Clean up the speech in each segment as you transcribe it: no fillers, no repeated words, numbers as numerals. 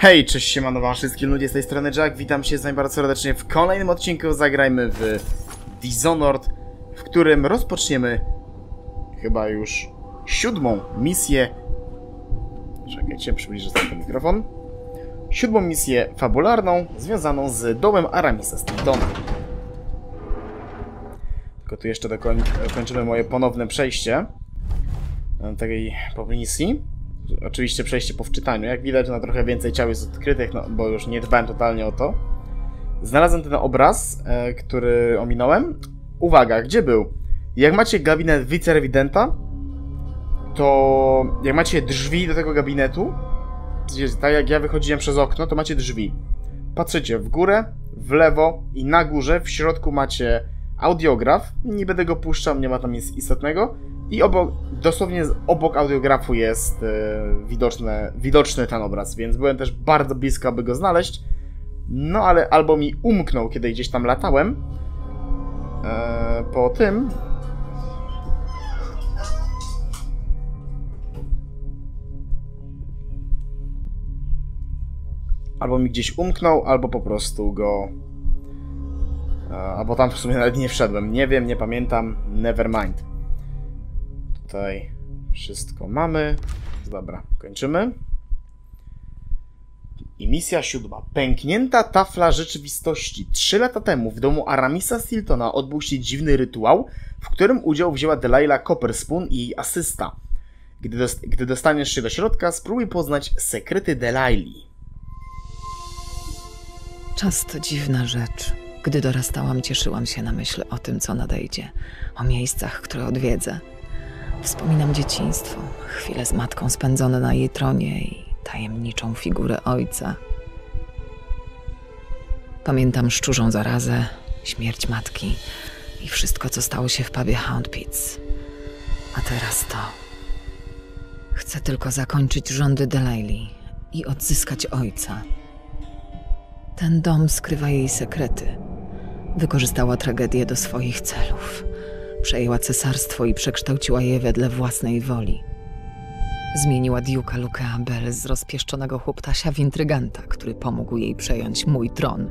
Hej, cześć, siemano wszystkim ludzie, z tej strony Jack, witam się z wami bardzo serdecznie w kolejnym odcinku. Zagrajmy w Dishonored, w którym rozpoczniemy chyba już 7. misję. Czekajcie, przybliżę sobie ten mikrofon. 7. misję fabularną związaną z dołem Aramisa Stiltona. Tylko tu jeszcze dokończymy moje ponowne przejście tej misji. Oczywiście przejście po wczytaniu. Jak widać, na trochę więcej ciał jest odkrytych, no, bo już nie dbałem totalnie o to. Znalazłem ten obraz, który ominąłem. Uwaga, gdzie był? Jak macie gabinet wicerewidenta, to jak macie drzwi do tego gabinetu, tak jak ja wychodziłem przez okno, to macie drzwi. Patrzycie w górę, w lewo i na górze, w środku macie audiograf. Nie będę go puszczał, nie ma tam nic istotnego. I dosłownie obok audiografu jest widoczny ten obraz, więc byłem też bardzo blisko, aby go znaleźć. No ale albo mi umknął, kiedy gdzieś tam latałem. Po tym... Albo mi gdzieś umknął, albo po prostu go... Albo tam w sumie nawet nie wszedłem. Nie wiem, nie pamiętam. Never mind. Tutaj wszystko mamy. Dobra, kończymy. I misja 7. Pęknięta tafla rzeczywistości. 3 lata temu w domu Aramisa Stiltona odbył się dziwny rytuał, w którym udział wzięła Delilah Copperspoon i jej asysta. Gdy dostaniesz się do środka, spróbuj poznać sekrety Delilii. Czas to dziwna rzecz. Gdy dorastałam, cieszyłam się na myśl o tym, co nadejdzie. O miejscach, które odwiedzę. Wspominam dzieciństwo, chwile z matką spędzone na jej tronie i tajemniczą figurę ojca. Pamiętam szczurzą zarazę, śmierć matki i wszystko, co stało się w pubie Hound Pits. A teraz to... Chcę tylko zakończyć rządy Delilii i odzyskać ojca. Ten dom skrywa jej sekrety. Wykorzystała tragedię do swoich celów. Przejęła cesarstwo i przekształciła je wedle własnej woli. Zmieniła Duke'a Luke'a Bell z rozpieszczonego chłoptasia w intryganta, który pomógł jej przejąć mój tron.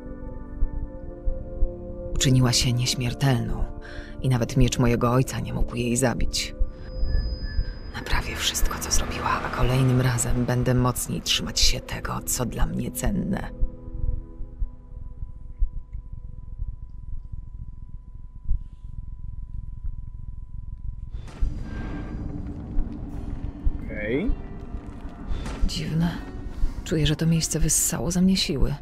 Uczyniła się nieśmiertelną i nawet miecz mojego ojca nie mógł jej zabić. Naprawię wszystko, co zrobiła, a kolejnym razem będę mocniej trzymać się tego, co dla mnie cenne. Dziwne. Czuję, że to miejsce wyssało ze mnie siły.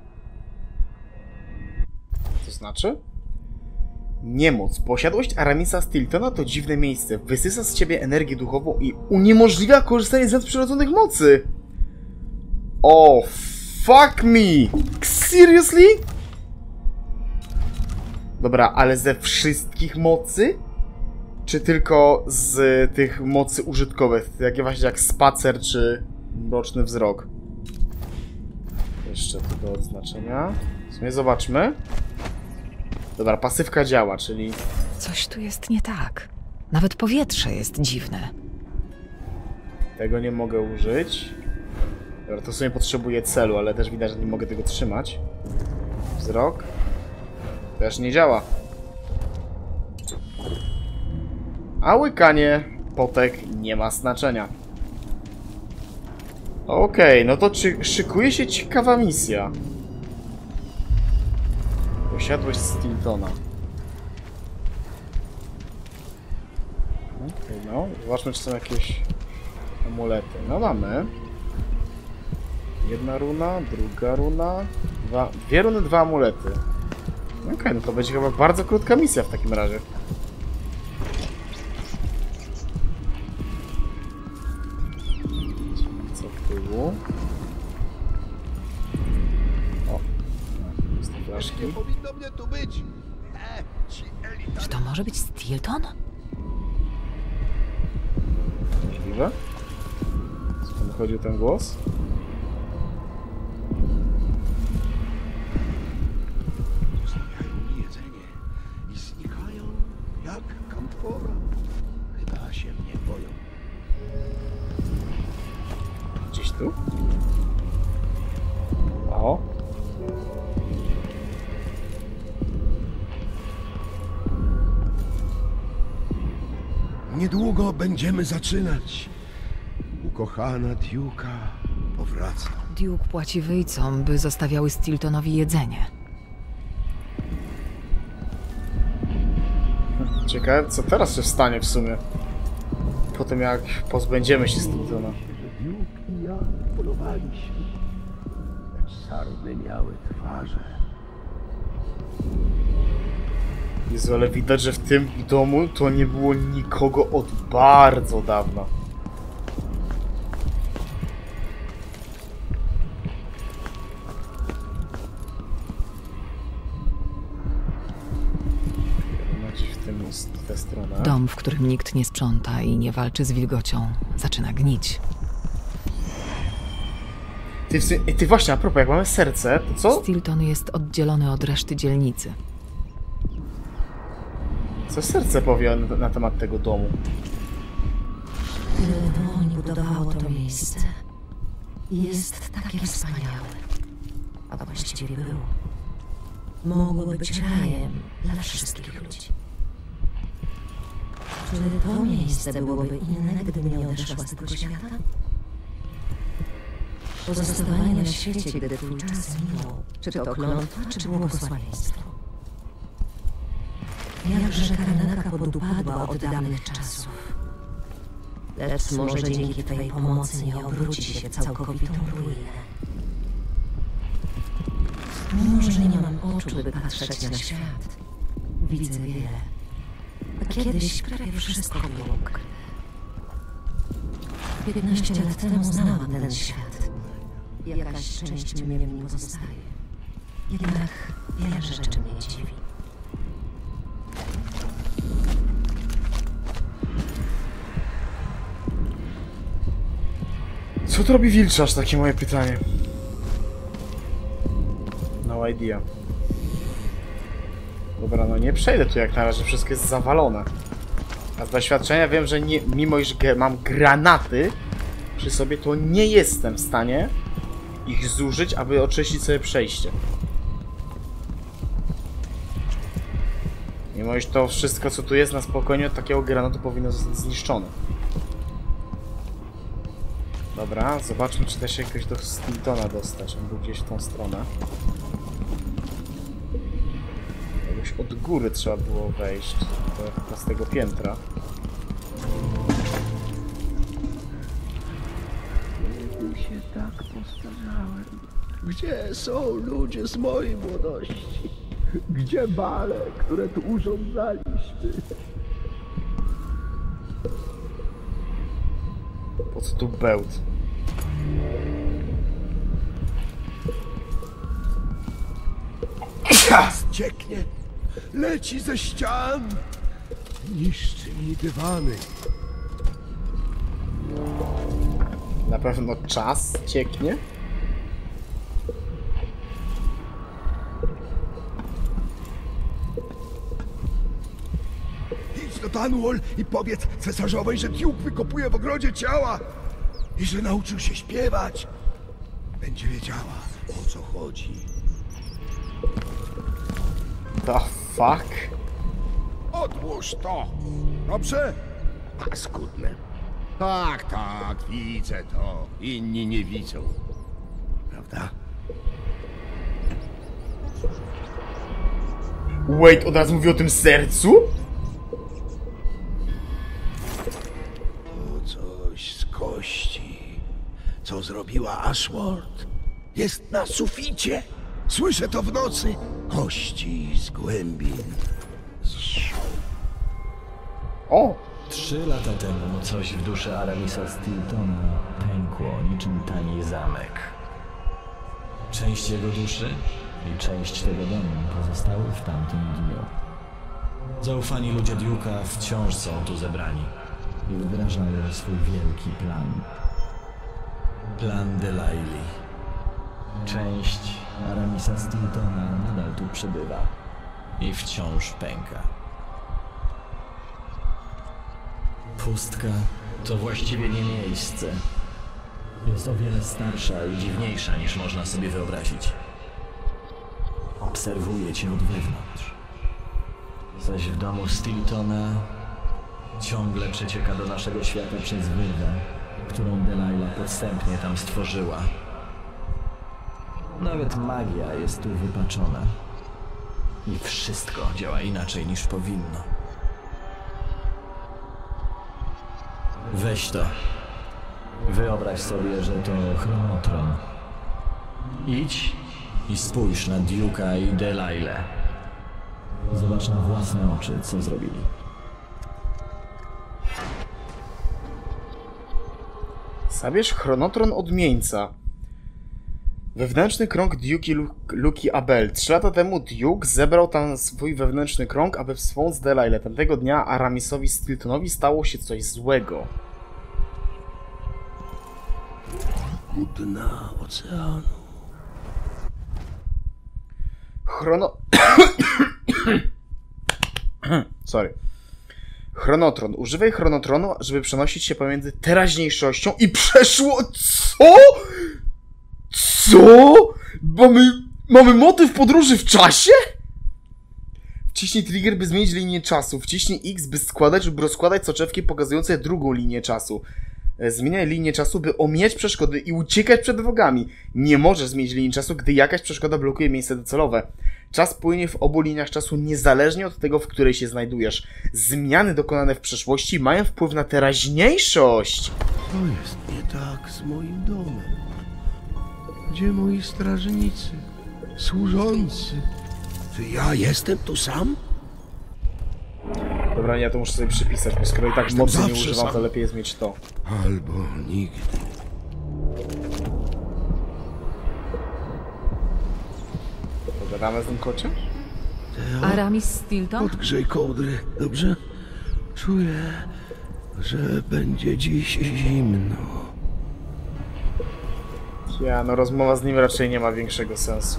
To znaczy? Niemoc. Posiadłość Aramisa Stiltona to dziwne miejsce. Wysysa z ciebie energię duchową i uniemożliwia korzystanie z nadprzyrodzonych mocy. Oh, fuck me! Seriously? Dobra, ale ze wszystkich mocy? Czy tylko z tych mocy użytkowych? Takie właśnie jak spacer czy boczny wzrok. Jeszcze tu do odznaczenia. W sumie zobaczmy. Dobra, pasywka działa, czyli... Coś tu jest nie tak. Nawet powietrze jest dziwne. Tego nie mogę użyć. Dobra, to w sumie potrzebuję celu, ale też widać, że nie mogę tego trzymać. Wzrok. Też nie działa. A łykanie potek nie ma znaczenia. Okej, no to szykuje się ciekawa misja. Posiadłość Stiltona. Okej, no. Zobaczmy, czy są jakieś amulety. No mamy. Jedna runa, druga runa. Dwie runy, 2 amulety. Okej, no to będzie chyba bardzo krótka misja w takim razie. O, jest flaszki. Nie powinno mnie tu być. Czy to może być Stilton? Możliwe? Skąd wychodził ten głos? Zjadają jedzenie i znikają jak kamfora. Chyba się mnie boją. Gdzieś tu? Niedługo będziemy zaczynać. Ukochana Duke'a powraca. Duke płaci wyjcom, by zostawiały Stiltonowi jedzenie. Ciekawe, co teraz się stanie w sumie. Po tym, jak pozbędziemy się Stiltona. Że Duke i ja polowaliśmy, lecz sarny miały twarze. Jezu, ale widać, że w tym domu to nie było nikogo od bardzo dawna. W tę stronę. Dom, w którym nikt nie sprząta i nie walczy z wilgocią, zaczyna gnić. Ty właśnie, a propos, jak mamy serce, to co? Stilton jest oddzielony od reszty dzielnicy. Co serce powie na temat tego domu? Tyle dłoń budowało to miejsce. Jest takie wspaniałe. A właściwie było. Mogło być rajem dla wszystkich ludzi. Czy to miejsce byłoby inne, gdyby nie odeszła z tego świata? Pozostawanie na świecie, gdy twój czas minął. Czy to klątwa, czy błogosławieństwo? Jakże Karnaka podupadła od dawnych czasów. Lecz może dzięki twej pomocy nie obróci się w całkowitą ruinę. Mimo, że nie mam oczu, by patrzeć na świat, widzę wiele. A kiedyś prawie wszystko było ukryte. 15 lat temu znałam ten świat. Jakaś część mnie w nim pozostaje. Jednak wiele rzeczy mnie dziwi. Co to robi wilczarz? Takie moje pytanie. No idea. Dobra, no nie przejdę tu jak na razie, wszystko jest zawalone. A z doświadczenia wiem, że nie, mimo iż mam granaty przy sobie, to nie jestem w stanie ich zużyć, aby oczyścić sobie przejście. Mimo iż to wszystko, co tu jest, na spokojnie od takiego granatu powinno zostać zniszczone. Dobra, zobaczmy, czy da się jakoś do Stiltona dostać. On był gdzieś w tą stronę. Jakoś od góry trzeba było wejść do 15 piętra. Kiedy się tak postarzałem? Gdzie są ludzie z mojej młodości? Gdzie bale, które tu urządzaliśmy? Po co tu bełt? Gaz cieknie, leci ze ścian, niszczy mi dywany. Na pewno czas cieknie? Idź do Dunwall i powiedz cesarzowej, że Duke wykopuje w ogrodzie ciała i że nauczył się śpiewać. Będzie wiedziała, o co chodzi. The fuck? Odłóż to! Dobrze? Paskudne. Tak, tak, widzę to. Inni nie widzą. Prawda? Wait, od razu mówi o tym sercu? To coś z kości. Co zrobiła Ashworth? Jest na suficie. Słyszę to w nocy. Kości z głębin. O! 3 lata temu coś w duszy Aramisa Stiltona pękło niczym tani zamek. Część jego duszy i część tego domu pozostały w tamtym dniu. Zaufani ludzie Duke'a wciąż są tu zebrani i wdrażają swój wielki plan. Plan Delaili. Część Aramisa Stiltona nadal tu przebywa i wciąż pęka. Pustka to właściwie nie miejsce. Jest o wiele starsza i dziwniejsza niż można sobie wyobrazić. Obserwuje cię od wewnątrz. Zaś w domu Stiltona ciągle przecieka do naszego świata przez wyrwę, którą Delilah podstępnie tam stworzyła. Nawet magia jest tu wypaczona. I wszystko działa inaczej niż powinno. Weź to. Wyobraź sobie, że to chronotron. Idź i spójrz na Duke'a i Delilę. Zobacz na własne oczy, co zrobili. Zabierz chronotron odmieńca. Wewnętrzny krąg Duke i Luki Abel. 3 lata temu Duke zebrał tam swój wewnętrzny krąg, aby wspomóc Delilah. Tamtego dnia Aramisowi Stiltonowi stało się coś złego. U dna oceanu. Sorry. Chronotron. Używaj chronotronu, żeby przenosić się pomiędzy teraźniejszością i przeszło... Co? Co? Mamy motyw podróży w czasie? Wciśnij trigger, by zmienić linię czasu. Wciśnij X, by składać lub rozkładać soczewki pokazujące drugą linię czasu. Zmieniaj linię czasu, by omijać przeszkody i uciekać przed wrogami. Nie możesz zmienić linii czasu, gdy jakaś przeszkoda blokuje miejsce docelowe. Czas płynie w obu liniach czasu niezależnie od tego, w której się znajdujesz. Zmiany dokonane w przeszłości mają wpływ na teraźniejszość. Co jest nie tak z moim domem? Gdzie moi strażnicy? Służący? Czy ja jestem tu sam? Dobra, ja to muszę sobie przypisać, bo skoro i tak Jestem mocy nie zawsze używam, sam. to lepiej jest mieć to. Albo nigdy. Pogadamy z tym kocie? Aramis Stilton? Odgrzej kołdry, dobrze? Czuję, że będzie dziś zimno. Ja, no rozmowa z nim raczej nie ma większego sensu.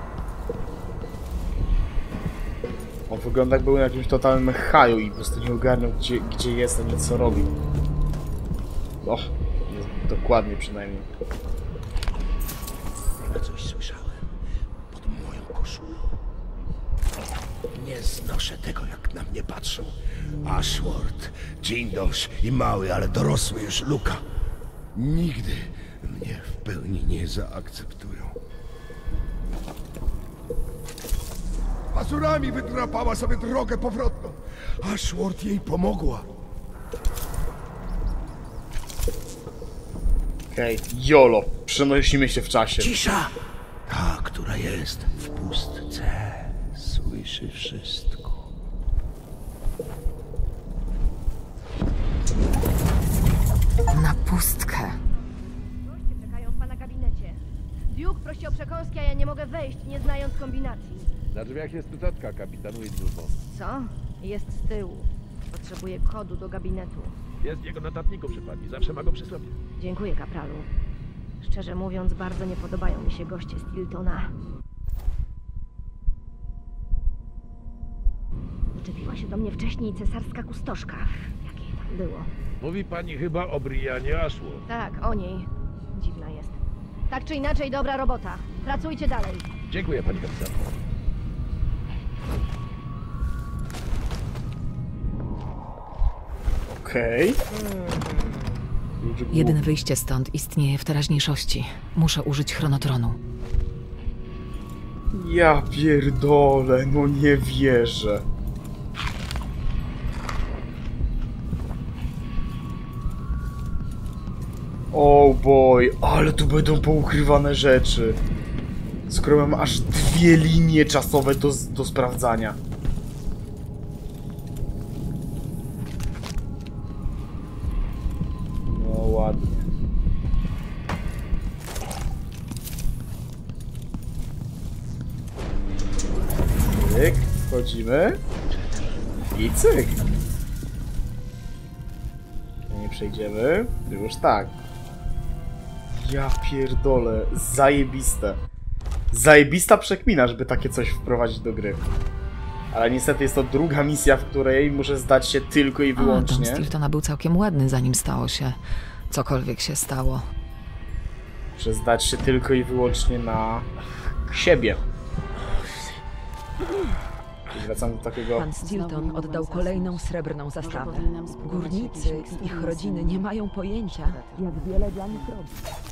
On wygląda jakby był na jakimś totalnym haju i po prostu nie ogarniał gdzie jest, ani co robi. O, dokładnie przynajmniej. Ja coś słyszałem pod moją koszulą. Nie znoszę tego, jak na mnie patrzą. Ashworth, Jindosh i mały, ale dorosły już Luka. Nigdy mnie w pełni nie zaakceptują. Pazurami wydrapała sobie drogę powrotną. Ashworth jej pomogła. Okej, YOLO, przenosimy się w czasie. Cisza! Ta, która jest w pustce, słyszy wszystko. Na pustkę. Goście czekają w pana gabinecie. Duke prosi o przekąski, a ja nie mogę wejść, nie znając kombinacji. Na drzwiach jest notatka kapitanu Indulfo. Co? Jest z tyłu. Potrzebuję kodu do gabinetu. Jest w jego notatniku przypadnie, zawsze ma go przy sobie. Dziękuję, kapralu. Szczerze mówiąc, bardzo nie podobają mi się goście Stiltona. Doczepiła się do mnie wcześniej cesarska kustoszka. Jak jej tam było? Mówi pani chyba o Brianie Ashworth. Tak, o niej. Dziwna jest. Tak czy inaczej, dobra robota. Pracujcie dalej. Dziękuję pani kapitan. Okej. Jedyne wyjście stąd istnieje w teraźniejszości. Muszę użyć chronotronu. Ja pierdolę, no nie wierzę. Oh boy, ale tu będą poukrywane rzeczy. Skoro mam aż 2 linie czasowe do sprawdzania. No ładnie. Cyk, wchodzimy. I cyk. Nie przejdziemy. Już tak. Ja pierdolę, zajebiste. Zajebista przekmina, żeby takie coś wprowadzić do gry. Ale niestety jest to druga misja, w której muszę zdać się tylko i Dom wyłącznie. Stiltona był całkiem ładny, zanim stało się cokolwiek się stało. Muszę zdać się tylko i wyłącznie na siebie. I wracam do takiego... Pan Stilton oddał kolejną srebrną zastawę. Górnicy i ich rodziny nie mają pojęcia, jak wiele dla nich robi.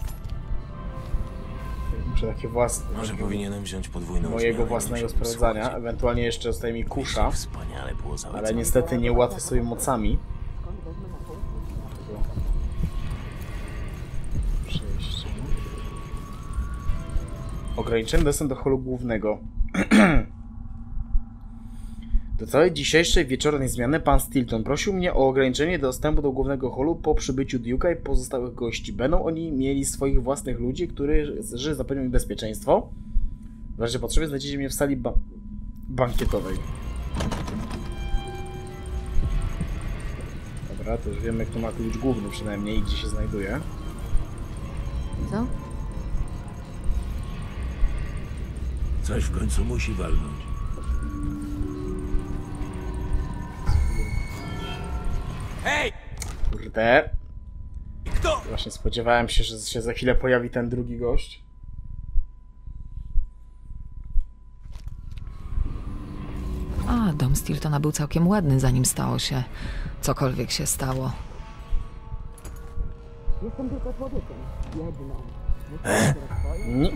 Muszę takie własne... Może powinienem wziąć podwójną mojego zmianę, własnego żeby się sprawdzania. posłuchać. Ewentualnie jeszcze zostaje mi kusza, Wspaniale było ale załatwione. niestety nie ułatwię sobie mocami. Przejście. Ograniczony dostęp do holu głównego. Do całej dzisiejszej wieczornej zmiany pan Stilton prosił mnie o ograniczenie dostępu do głównego holu po przybyciu Duke'a i pozostałych gości. Będą oni mieli swoich własnych ludzi, którzy zapewnią im bezpieczeństwo. W razie potrzeby znajdziecie mnie w sali bankietowej. Dobra, to już wiemy, kto ma klucz główny przynajmniej i gdzie się znajduje. Co? Coś w końcu musi walnąć. Hej! Kurde. Kto? Właśnie spodziewałem się, że się za chwilę pojawi ten drugi gość. A, dom Stiltona był całkiem ładny, zanim stało się cokolwiek się stało. Nie.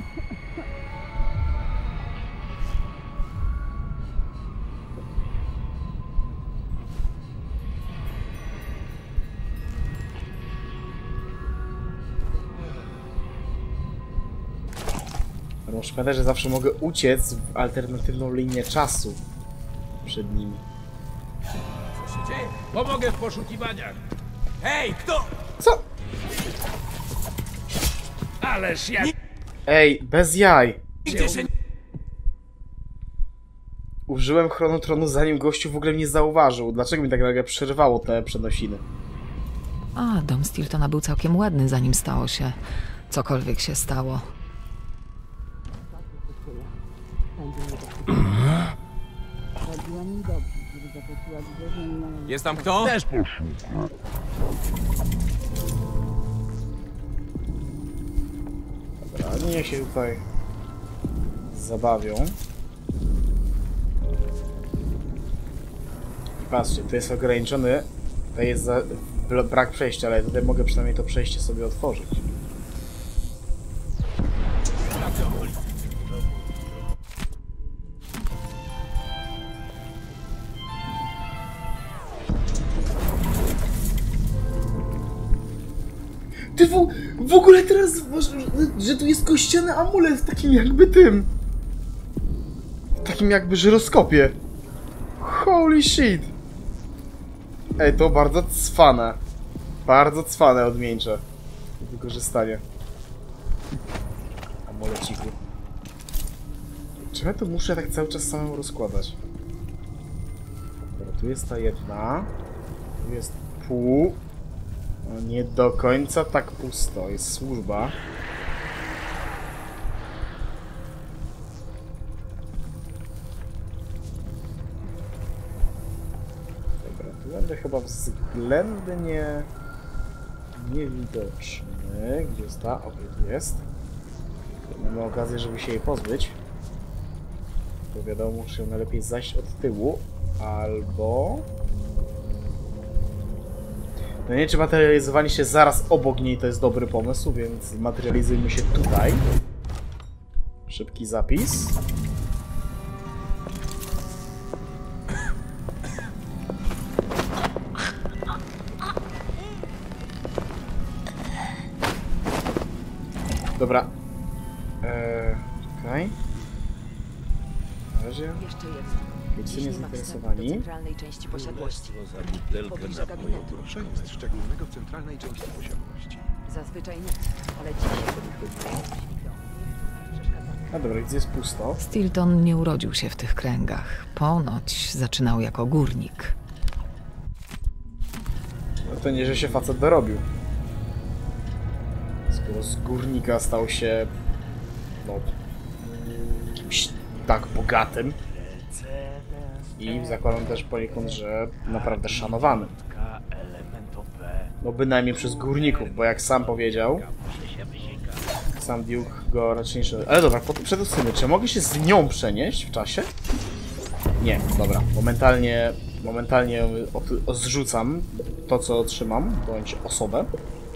Ale muszę pamiętać, że zawsze mogę uciec w alternatywną linię czasu przed nimi. Co się dzieje? Pomogę w poszukiwaniach. Hej, kto? Co? Ależ ja... Ej, bez jaj! Nigdzie się... Użyłem chronotronu, zanim gościu w ogóle mnie zauważył. Dlaczego mi tak nagle przerwało te przenosiny? A, dom Stiltona był całkiem ładny, zanim stało się cokolwiek się stało. Jest tam kto? Też poszło. Dobra, niech się tutaj zabawią. Patrzcie, to jest ograniczony, to jest brak przejścia, ale tutaj mogę przynajmniej to przejście sobie otworzyć. Ty w ogóle teraz, że tu jest kościany amulet w takim jakby tym. W takim jakby żyroskopie. Holy shit. Ej, to bardzo cwane. Bardzo cwane odmieńcze. Wykorzystanie. Amuleciku. Czemu ja to muszę tak cały czas samemu rozkładać? Dobra, tu jest ta jedna. Tu jest pół. No, nie do końca tak pusto. Jest służba. Dobra, tu będę chyba względnie niewidoczny. Gdzie jest ta? Okej, tu jest. Mamy okazję, żeby się jej pozbyć. To wiadomo, że najlepiej zajść od tyłu. Albo... No nie wiem, czy materializowanie się zaraz obok niej to jest dobry pomysł, więc materializujmy się tutaj. Szybki zapis. Dobra. Czekaj. Na razie. Jeszcze jedno. Wiecie, nie zainteresowani. centralnej części posiadłości. Za butelkę Pobliże napoju. gabinetu. Co jest szczególnego w centralnej części posiadłości? Zazwyczaj nic, ale dzisiaj... A dobra, gdzie jest pusto? Stilton nie urodził się w tych kręgach. Ponoć zaczynał jako górnik. No to nie, że się facet dorobił. Skoro z górnika stał się... no... kimś tak bogatym. I zakładam też poniekąd, że naprawdę szanowany. No bynajmniej przez górników, bo jak sam powiedział... Sam Duke go raczej nie szanuje. Ale dobra, przedostatnie, czy mogę się z nią przenieść w czasie? Nie, dobra. Momentalnie zrzucam to, co otrzymam, bądź osobę.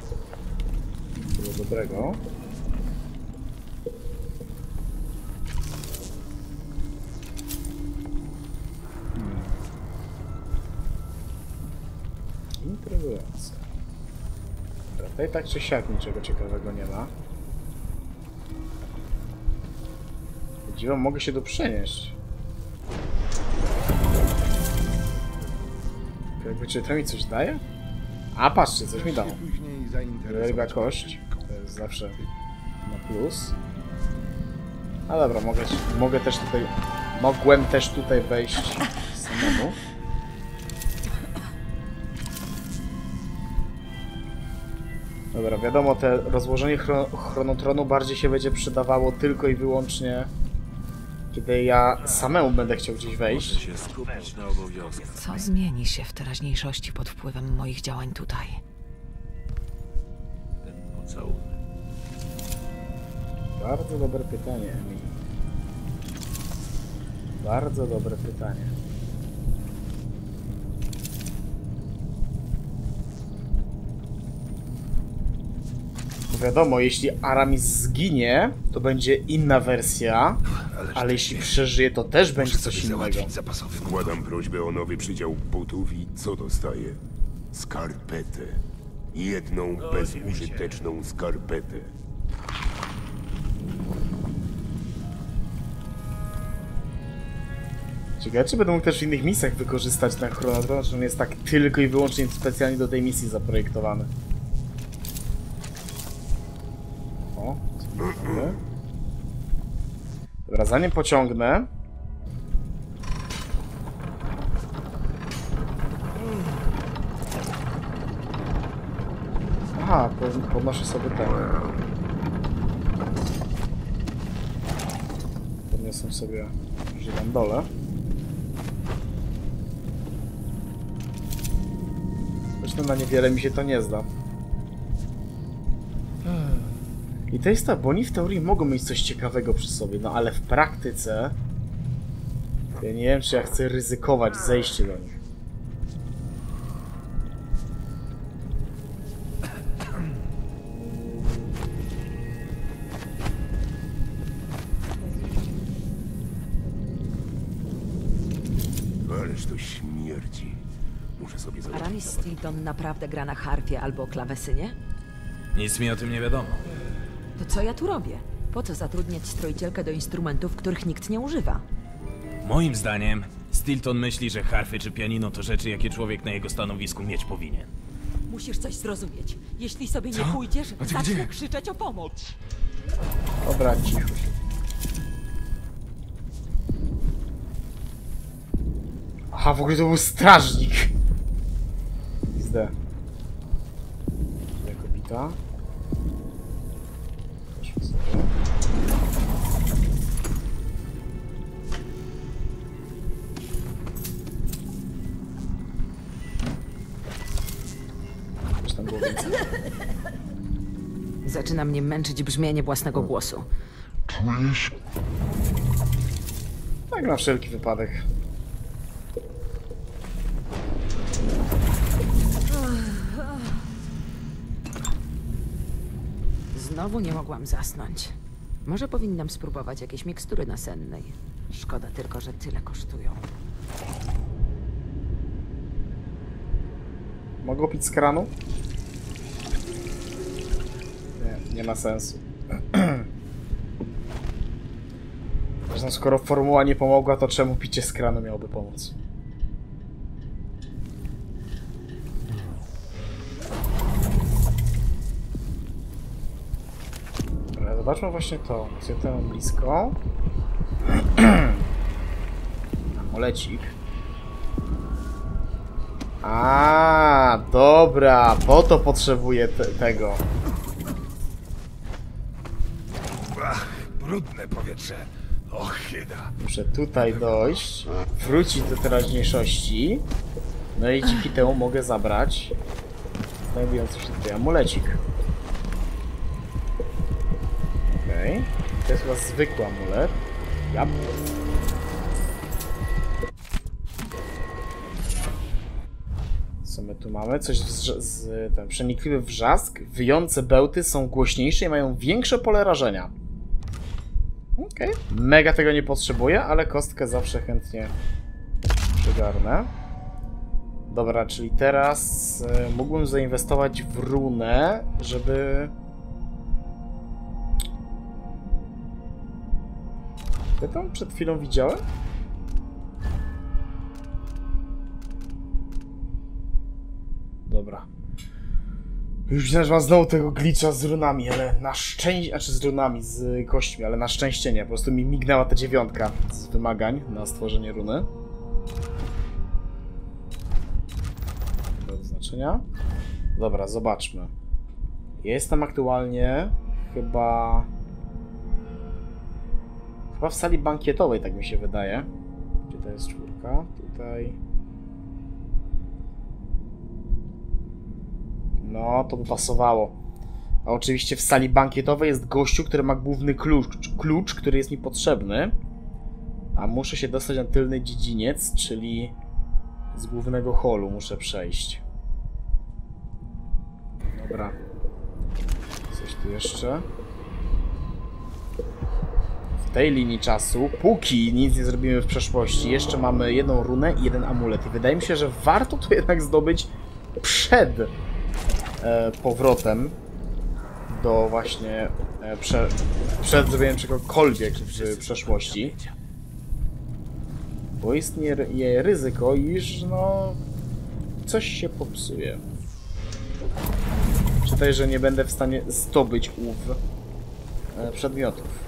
Było dobrego. Intrygujące. Dobra, tutaj tak czy siak niczego ciekawego nie ma. Dziwo, mogę się tu przenieść. Jakby czy to mi coś daje? A patrzcie, coś mi dało. Ryba kość. To jest zawsze na plus. A dobra, mogę też tutaj... Mogłem też tutaj wejść samemu. Dobra, wiadomo, te rozłożenie chronotronu bardziej się będzie przydawało tylko i wyłącznie, kiedy ja samemu będę chciał gdzieś wejść. Się skupić na obowiązkach. Co zmieni się w teraźniejszości pod wpływem moich działań tutaj? Ten pocałunek. Bardzo dobre pytanie, Emi. Bardzo dobre pytanie. Wiadomo, jeśli Aramis zginie, to będzie inna wersja, ale jeśli przeżyje, to też będzie coś innego. Składam prośbę o nowy przydział butów i co dostaję? Skarpetę. Jedną bezużyteczną skarpetę. Ciekawe, czy będę mógł też w innych misjach wykorzystać ten chronotron, że on jest tak tylko i wyłącznie specjalnie do tej misji zaprojektowany. O, co mamy? Dobra, zanim pociągnę... Aha, podnoszę sobie ten. Podniosę sobie żyrandolę. Zresztą na niewiele mi się to nie zda. I to jest tak, bo oni w teorii mogą mieć coś ciekawego przy sobie, no ale w praktyce ja nie wiem, czy ja chcę ryzykować zejście do nich. Ależ to śmierdzi. Muszę sobie zadać. Aramis Stilton naprawdę gra na harfie albo klawesynie? Nic mi o tym nie wiadomo. To co ja tu robię? Po co zatrudniać stroicielkę do instrumentów, których nikt nie używa? Moim zdaniem, Stilton myśli, że harfy czy pianino to rzeczy, jakie człowiek na jego stanowisku mieć powinien. Musisz coś zrozumieć. Jeśli sobie nie pójdziesz, zacznę krzyczeć o pomoc. Dobra, cicho się. Aha, w ogóle to był strażnik. XD. Jakobita. Proszę sobie. Coś tam było więcej. Zaczyna mnie męczyć brzmienie własnego głosu. Tak na wszelki wypadek. Znowu nie mogłam zasnąć. Może powinnam spróbować jakiejś mikstury nasennej. Szkoda tylko, że tyle kosztują. Mogę pić z kranu? Nie ma sensu. Zresztą skoro formuła nie pomogła, to czemu picie z kranu miałoby pomóc? Dobra, zobaczmy właśnie to. Gdzie to mam blisko? Amulecik. A, dobra, po to potrzebuję tego. Brudne powietrze. Ochyda. Muszę tutaj dojść, wrócić do teraźniejszości. No i dzięki temu mogę zabrać znajdujący się tutaj amulecik. Okej. To jest chyba zwykły amulet. Jap. tu mamy? Coś ten przenikliwy wrzask. Wyjące bełty są głośniejsze i mają większe pole rażenia. Okej. Mega tego nie potrzebuję, ale kostkę zawsze chętnie przygarnę. Dobra, czyli teraz mógłbym zainwestować w runę, żeby... Ja tam przed chwilą widziałem? Dobra. Już myślałem, że mam znowu tego glitcha z runami, ale na szczęście... Znaczy z runami, z kośćmi, ale na szczęście nie. Po prostu mi mignęła ta 9 z wymagań na stworzenie runy. Do znaczenia. Dobra, zobaczmy. Jestem aktualnie chyba w sali bankietowej, tak mi się wydaje. Gdzie to jest 4? Tutaj. No, to by pasowało. A oczywiście w sali bankietowej jest gościu, który ma główny klucz, który jest mi potrzebny. A muszę się dostać na tylny dziedziniec, czyli z głównego holu muszę przejść. Dobra. Coś tu jeszcze. W tej linii czasu, póki nic nie zrobimy w przeszłości, jeszcze mamy jedną runę i jeden amulet. I wydaje mi się, że warto to jednak zdobyć przed powrotem do właśnie przed zrobieniem czegokolwiek w przeszłości. Bo istnieje ryzyko, iż no coś się popsuje. Czytaj, że nie będę w stanie zdobyć ów przedmiotów.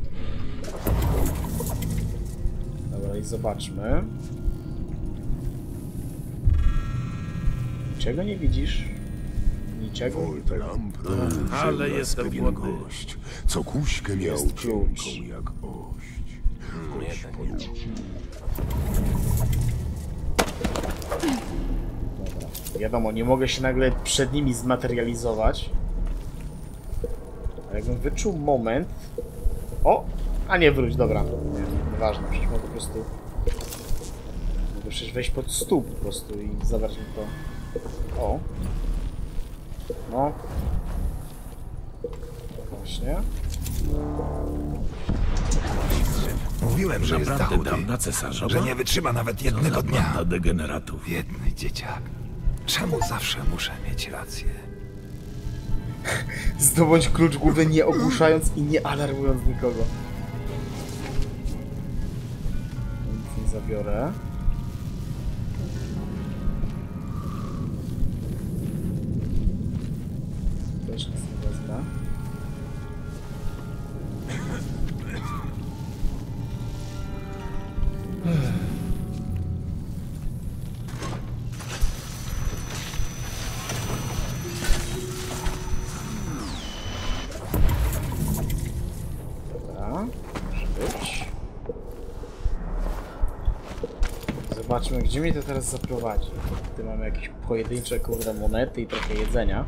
Dobra, i zobaczmy. Czego nie widzisz? Niczego? Ale jestem głodny. Gość, co kuśkę miał Jest klucz. cienką jak ość. Dobra. Wiadomo, nie mogę się nagle przed nimi zmaterializować. Ale jakbym wyczuł moment... O! A nie, wróć, dobra. Nieważne, przecież mogę po prostu... Mogę przecież wejść pod stół po prostu i zabrać mi to... O! No. Właśnie. Mówiłem, że jest Naprawdę zachudy, dam na cesarza, że nie wytrzyma nawet jednego dnia. Na degeneratów. Biedny dzieciak. Czemu zawsze muszę mieć rację? Zdobądź klucz główny, nie ogłuszając i nie alarmując nikogo. Nic nie zabiorę. Też nic nie wezmę. Dobra, może być. Zobaczmy, gdzie mnie to teraz zaprowadzi. Tu mamy jakieś pojedyncze, kurde, monety i trochę jedzenia.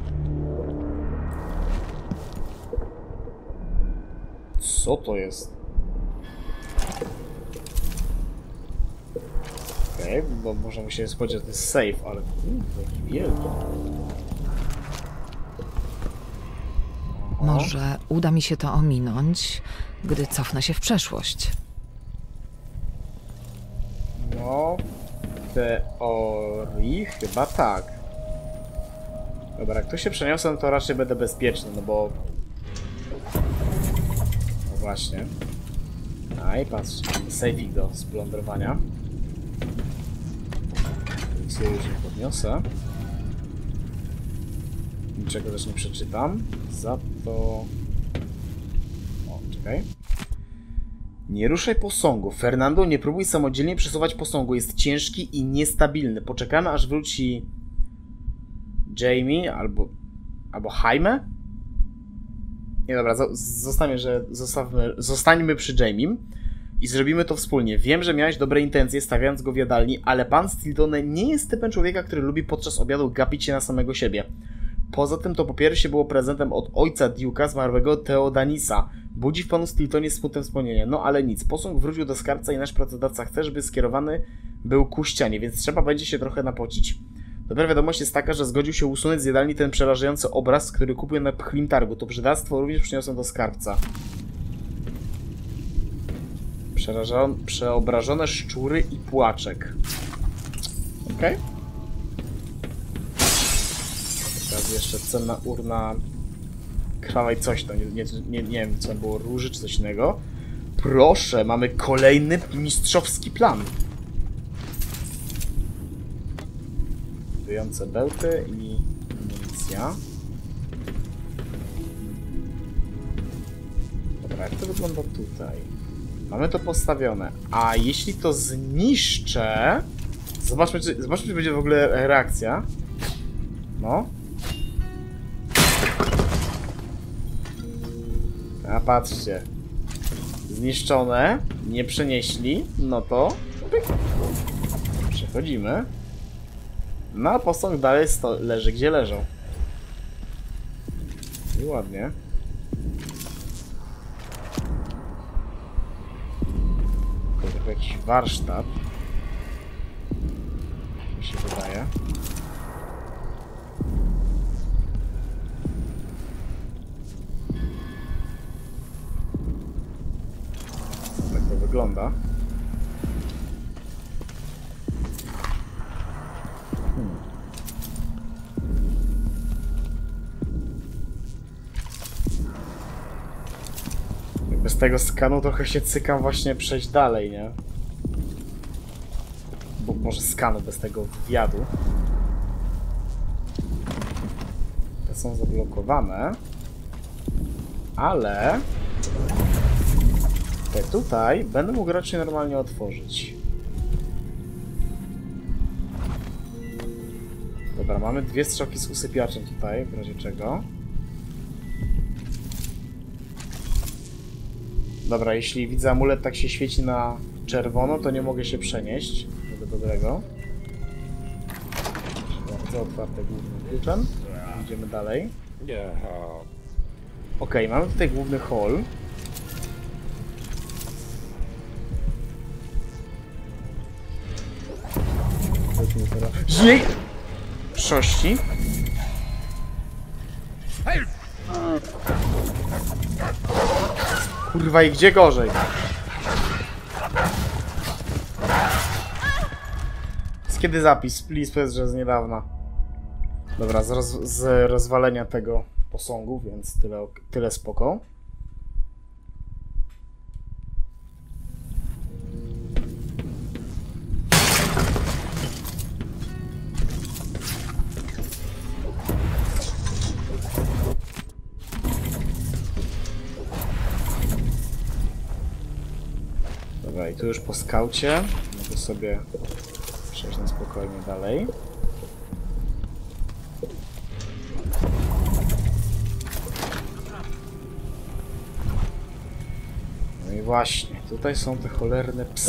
Co to jest? Okej, bo może się spodziewać, że to jest safe, ale jaki wielki. Może uda mi się to ominąć, gdy cofnę się w przeszłość. No, w teorii chyba tak. Dobra, jak tu się przeniosę, to raczej będę bezpieczny, no bo... No właśnie. A i patrzcie, mamy safe'ik do splądrowania. Nic się już nie podniosę. Niczego też nie przeczytam. Za to... O, czekaj. Nie ruszaj posągu. Fernando, nie próbuj samodzielnie przesuwać posągu. Jest ciężki i niestabilny. Poczekamy, aż wróci Jamie albo Jaime? Nie, dobra, zostańmy przy Jamie i zrobimy to wspólnie. Wiem, że miałeś dobre intencje, stawiając go w jadalni, ale pan Stiltone nie jest typem człowieka, który lubi podczas obiadu gapić się na samego siebie. Poza tym to po pierwsze było prezentem od ojca Duke'a zmarłego Theodanisa. Budzi w panu Stiltonie smutne wspomnienie. No ale nic, posąg wrócił do skarbca i nasz pracodawca chce, żeby skierowany był ku ścianie, więc trzeba będzie się trochę napocić. Dobra wiadomość jest taka, że zgodził się usunąć z jadalni ten przerażający obraz, który kupił na pchlim targu. To brzydactwo również przyniosłem do skarbca. Przeobrażone szczury i płaczek. Okej. Teraz jeszcze cenna urna krwawej coś to. Nie wiem, co było, róży czy coś innego. Proszę, mamy kolejny mistrzowski plan. Wyjące bełty i amunicja. Dobra, jak to wygląda tutaj? Mamy to postawione. A jeśli to zniszczę... Zobaczmy, czy będzie w ogóle reakcja. No. A patrzcie. Zniszczone. Nie przenieśli. No to... Pyk. Przechodzimy. No a posąg dalej leży, gdzie leżą. I ładnie. To jakiś warsztat. Mi się wydaje. Tak to wygląda. Bez tego skanu trochę się cykam właśnie przejść dalej, nie? Bo może skanu bez tego wywiadu. Te są zablokowane. Ale... te tutaj będę mógł raczej normalnie otworzyć. Dobra, mamy dwie strzałki z usypiaczem tutaj, w razie czego. Dobra, jeśli widzę amulet tak się świeci na czerwono, to nie mogę się przenieść do dobrego. Bardzo otwarte głównym kluczem. Idziemy dalej. Okej, mamy tutaj główny hall. Jej! Szości. Kurwa, i gdzie gorzej? Z kiedy zapis? Please, powiedz, że z niedawna. Dobra, z rozwalenia tego posągu, więc tyle spoko. Dobra, i tu już po skaucie mogę sobie przejść na spokojnie dalej. No i właśnie, tutaj są te cholerne psy.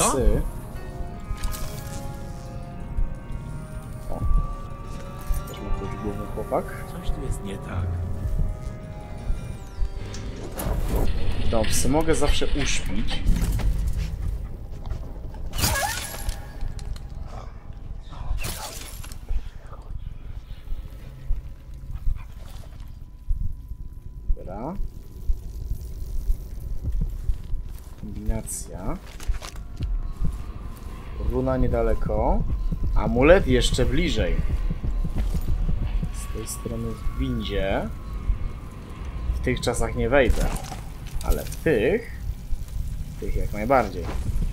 O, też ma tu już główny chłopak. Coś tu jest nie tak. No, psy mogę zawsze uśpić. Dobra. Kombinacja. Runa niedaleko. Amulet jeszcze bliżej. Z tej strony w windzie. W tych czasach nie wejdę. Ale w tych jak najbardziej.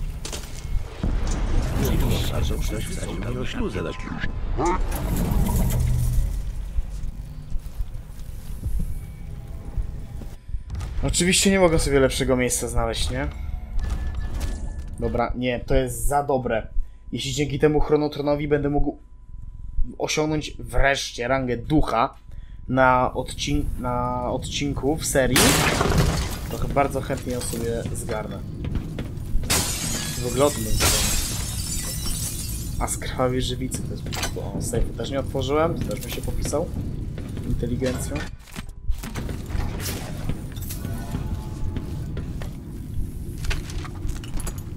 Że ktoś wsadził mi o śluzę na Oczywiście nie mogę sobie lepszego miejsca znaleźć, nie? Dobra, nie, to jest za dobre. Jeśli dzięki temu Chronotronowi będę mógł osiągnąć wreszcie rangę ducha na odcinku w serii, to bardzo chętnie ją sobie zgarnę. W ogóle o tym bym zadał. A z krwawej żywicy to jest po prostu... O, sejfu też nie otworzyłem, to też bym się popisał inteligencją.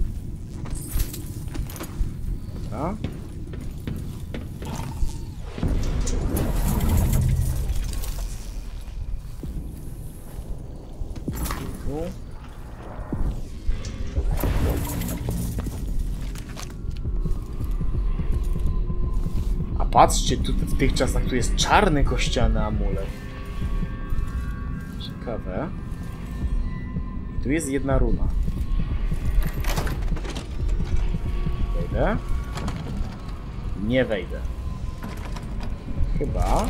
Dobra. Tu. A patrzcie, tu w tych czasach tu jest czarny kościelny amulet. Ciekawe. I tu jest jedna runa. Wejdę? Nie wejdę. Chyba.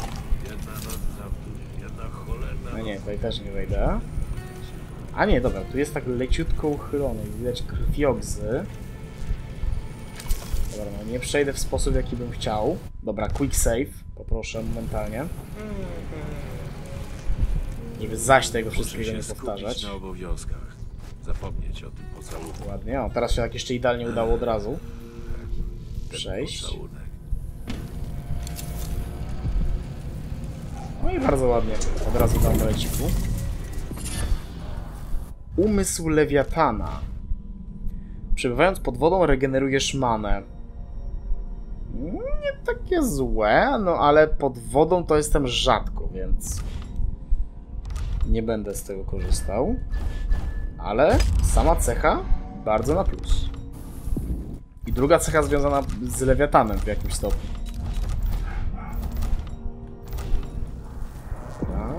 No nie, tutaj też nie wejdę. A nie, dobra, tu jest tak leciutko uchylony. Widać krwiogzy. Dobra, no nie przejdę w sposób, jaki bym chciał. Dobra, quick save. Poproszę momentalnie. Żeby zaś tego wszystkiego nie powtarzać. Na obowiązkach. Zapomnieć o tym pocałunku. Ładnie, o teraz się tak jeszcze idealnie udało od razu przejść. No i bardzo ładnie. Od razu dam leciku. Umysł lewiatana. Przebywając pod wodą regenerujesz manę. Nie takie złe, no ale pod wodą to jestem rzadko, więc nie będę z tego korzystał. Ale sama cecha bardzo na plus. I druga cecha związana z lewiatanem w jakimś stopniu. Dobra.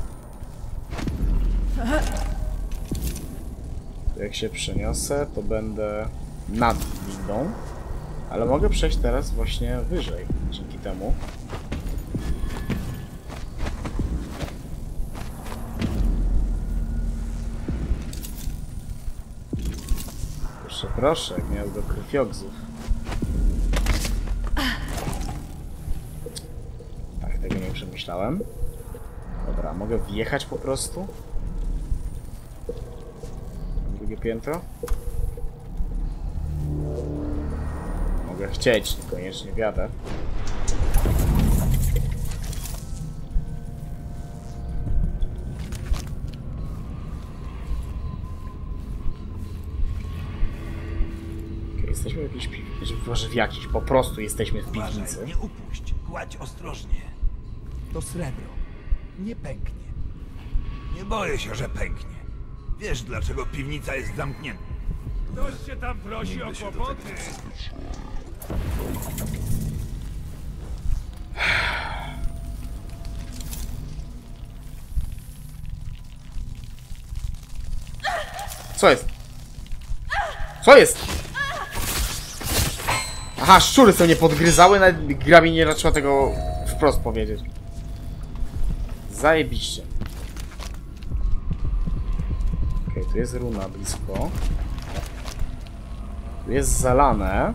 Jak się przeniosę, to będę nad windą. Ale mogę przejść teraz właśnie wyżej, dzięki temu. Proszę, proszę, gniazdo krwiogzów. Tak, tego nie przemyślałem. Dobra, mogę wjechać po prostu. Drugie piętro. Mogę chcieć, niekoniecznie wjadę. Jesteśmy w jakiejś piwnicy, może w jakiejś, po prostu jesteśmy w piwnicy. Nie upuść, kładź ostrożnie. To srebro nie pęknie. Nie boję się, że pęknie. Wiesz, dlaczego piwnica jest zamknięta? Ktoś cię tam prosi o kłopoty. Co jest? Co jest? Aha, szczury są nie podgryzały, nawet gra mi nie raczyła tego wprost powiedzieć. Zajebiście. Okej, tu jest runa blisko. Tu jest zalane.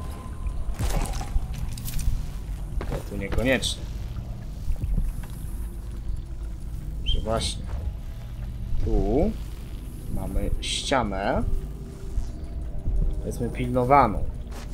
To tu niekoniecznie. Że właśnie. Tu mamy ścianę. Powiedzmy pilnowaną.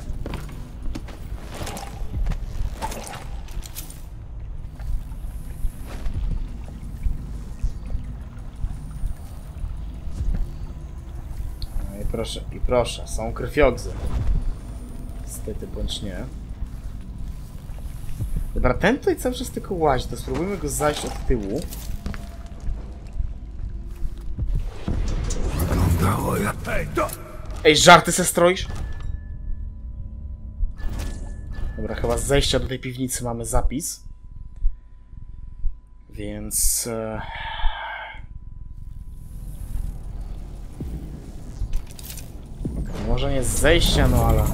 I proszę, są krwiogzy. Niestety bądź nie. Dobra, ten tutaj cały czas tylko łazi, to spróbujmy go zajść od tyłu. Wyglądało jak... Ej, żarty se stroisz? Dobra, chyba z zejścia do tej piwnicy mamy zapis. Więc... Może nie z zejścia, no ale...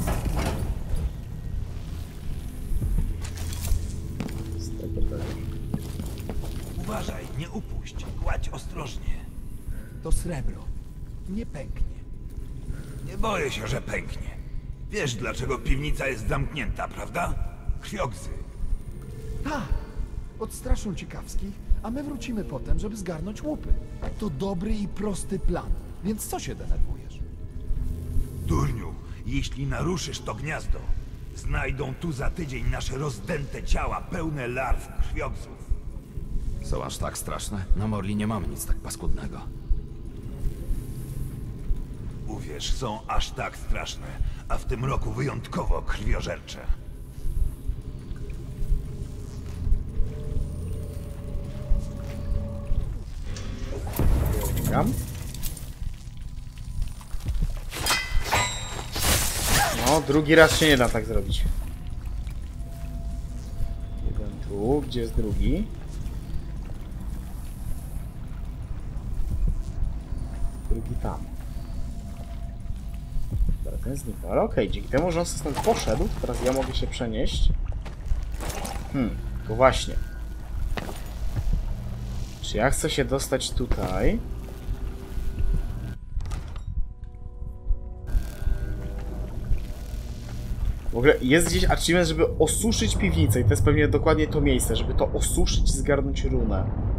Z tego też. Uważaj, nie upuść, kładź ostrożnie. To srebro nie pęknie. Nie boję się, że pęknie. Wiesz, dlaczego piwnica jest zamknięta, prawda? Krwiogzy. Tak, odstraszą ciekawskich, a my wrócimy potem, żeby zgarnąć łupy. To dobry i prosty plan, więc co się denerwujesz? Durniu, jeśli naruszysz to gniazdo, znajdą tu za tydzień nasze rozdęte ciała pełne larw krwiogzów. Są aż tak straszne? Na Morli nie mamy nic tak paskudnego. Uwierz, są aż tak straszne, a w tym roku wyjątkowo krwiożercze. Tam. No, drugi raz się nie da tak zrobić. Jeden tu, gdzie jest drugi? Drugi tam. Dobra, ten zniknął, ale okej, dzięki temu, że on stąd poszedł, teraz ja mogę się przenieść. To właśnie. Czy ja chcę się dostać tutaj? W ogóle jest gdzieś achievement, żeby osuszyć piwnicę i to jest pewnie dokładnie to miejsce, żeby to osuszyć i zgarnąć runę.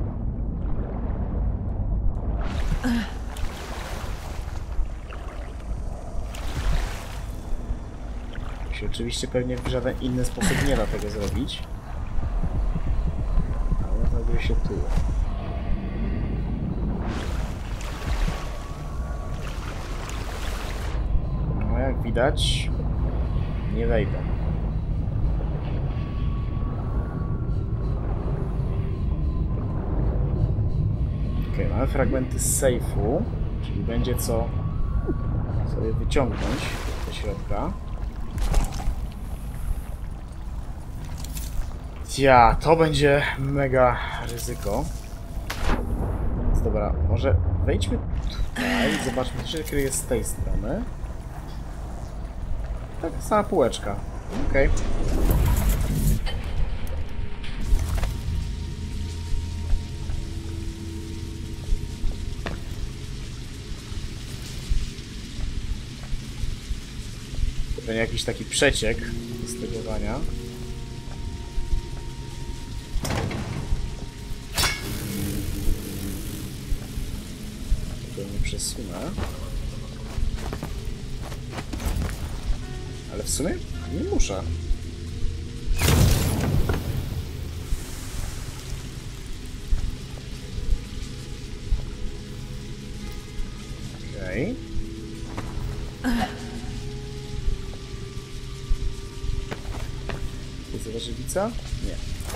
Się oczywiście pewnie w żaden inny sposób nie da tego zrobić. Ale znajduje się tu. No jak widać, nie wejdę. Ok, mamy fragmenty z sejfu, czyli będzie co sobie wyciągnąć do środka. Ja, to będzie mega ryzyko. Więc dobra, może wejdźmy tutaj, zobaczmy, co się kryje z tej strony. Taka sama półeczka. Okej. To będzie jakiś taki przeciek do stegowania. Tego nie przesunę. Ale w sumie nie muszę. Okej. Jest jakaś żywica? Nie.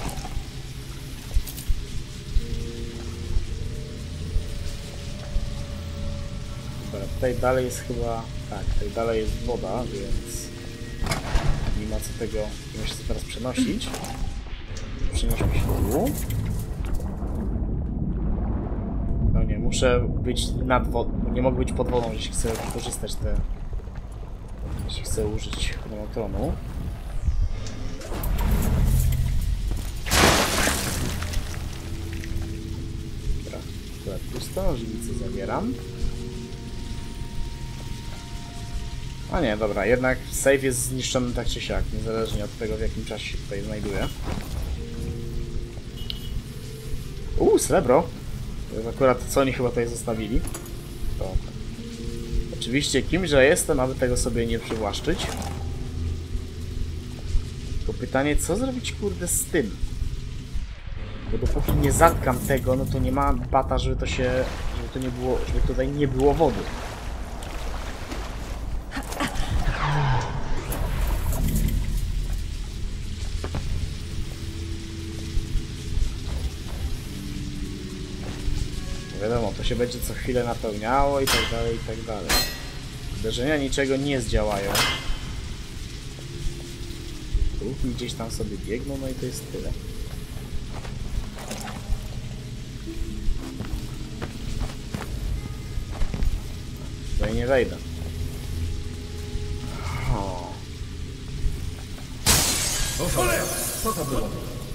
Dobra, tutaj dalej jest chyba... Tak, tutaj dalej jest woda, więc... Nie ma co tego... Nie muszę się teraz przenosić. Przenieśmy się tu. No nie, muszę być nad wodą. Nie mogę być pod wodą, jeśli chcę wykorzystać te... Jeśli chcę użyć chronotronu. Dobra, akurat pusto, żywicę zabieram. A nie, dobra, jednak save jest zniszczony tak czy siak, niezależnie od tego, w jakim czasie się tutaj znajduje. Srebro! To jest akurat co oni chyba tutaj zostawili. To... Oczywiście kimże jestem, aby tego sobie nie przywłaszczyć. Tylko pytanie, co zrobić kurde z tym? Bo dopóki nie zatkam tego, no to nie ma bata, żeby to się... żeby to nie było... żeby tutaj nie było wody. Wiadomo, to się będzie co chwilę napełniało i tak dalej, i tak dalej. Uderzenia niczego nie zdziałają. Ruchy gdzieś tam sobie biegną, no i to jest tyle. Tutaj nie wejdę. O. Co to było?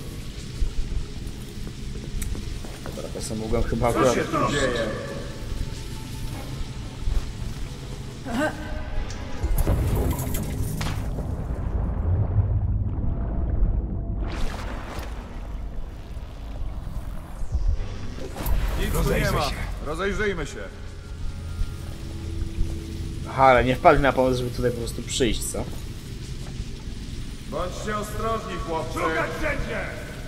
Dobra, to sobie mogłem chyba akurat... Co się tu dzieje? Rozejrzyjmy się. Aha, ale nie wpadli na pomysł, żeby tutaj po prostu przyjść, co? Bądźcie ostrożni, chłopcy. Szukać wszędzie!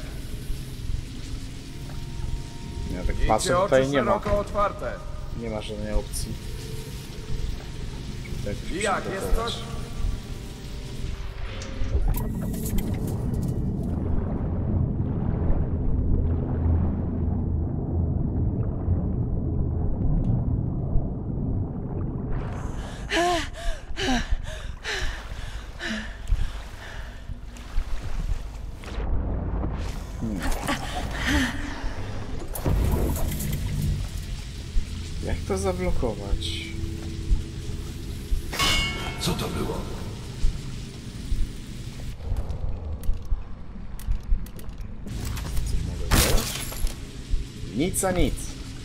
Ja tak patrzę, tutaj nie ma. Otwarte. Nie ma żadnej opcji. I jak, jest coś? zablokować? Co to było? Coś mogę zrobić? Nic a nic.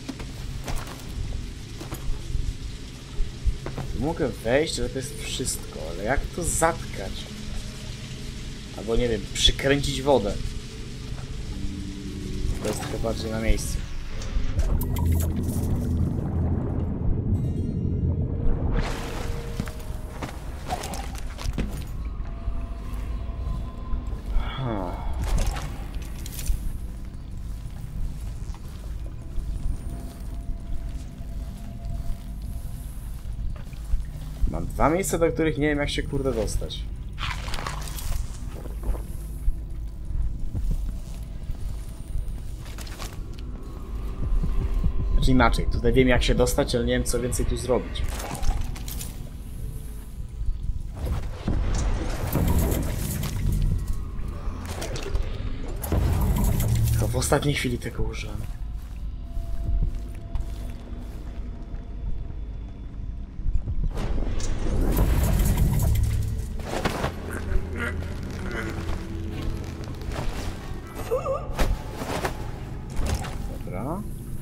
Mogę wejść, ale to jest wszystko, ale jak to zatkać? Albo nie wiem, przykręcić wodę. To jest trochę bardziej na miejscu. Mam dwa miejsca, do których nie wiem, jak się kurde dostać. Znaczy inaczej, tutaj wiem, jak się dostać, ale nie wiem, co więcej tu zrobić. Tylko w ostatniej chwili tego użyłem. Dobra.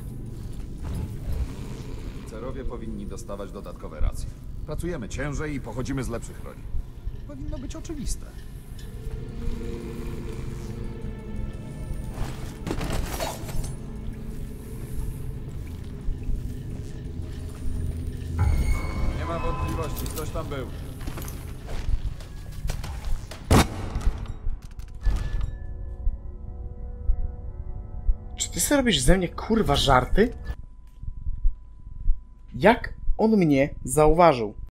Cerowie powinni dostawać dodatkowe racje. Pracujemy ciężej i pochodzimy z lepszych rodzin. Powinno być oczywiste. Nie ma wątpliwości, ktoś tam był. Czy ty sobie robisz ze mnie kurwa żarty? Jak on mnie zauważył?